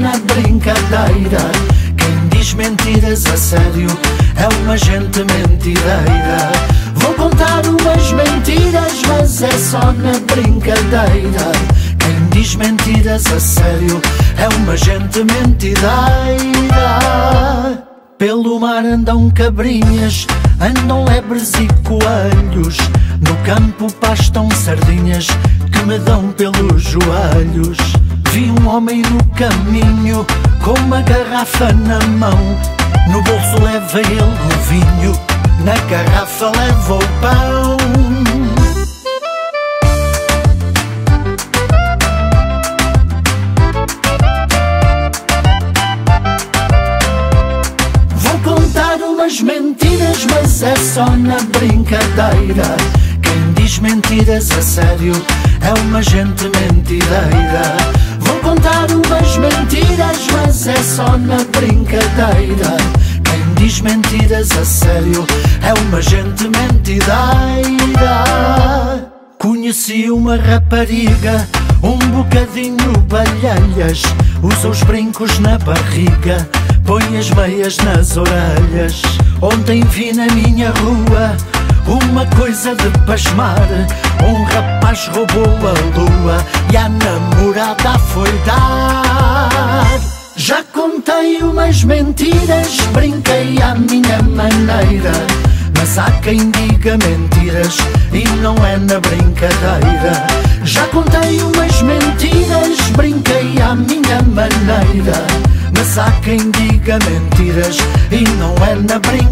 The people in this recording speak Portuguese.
na brincadeira. Quem diz mentiras a sério é uma gente mentireira. Vou contar umas mentiras, mas é só na brincadeira. Quem diz mentiras a sério é uma gente mentireira. Pelo mar andam cabrinhas, andam lebres e coelhos. No campo pastam sardinhas que me dão pelos joelhos. Vi um homem no caminho com uma garrafa na mão. No bolso leva ele o vinho, na garrafa leva o pão. Vou contar umas mentiras, mas é só na brincadeira. Quem diz mentiras a sério é uma gente mentireira. Vou contar umas mentiras, mas é só na brincadeira. Quem diz mentiras a sério é uma gente mentireira. Conheci uma rapariga, um bocadinho balhelhas. Usa os brincos na barriga, põe as meias nas orelhas. Ontem vi na minha rua uma coisa de pasmar. Um rapaz roubou a lua e a namorada foi dar. Já contei umas mentiras, brinquei à minha maneira. Mas há quem diga mentiras e não é na brincadeira. Já contei umas mentiras, brinquei à minha maneira. Mas há quem diga mentiras e não é na brincadeira.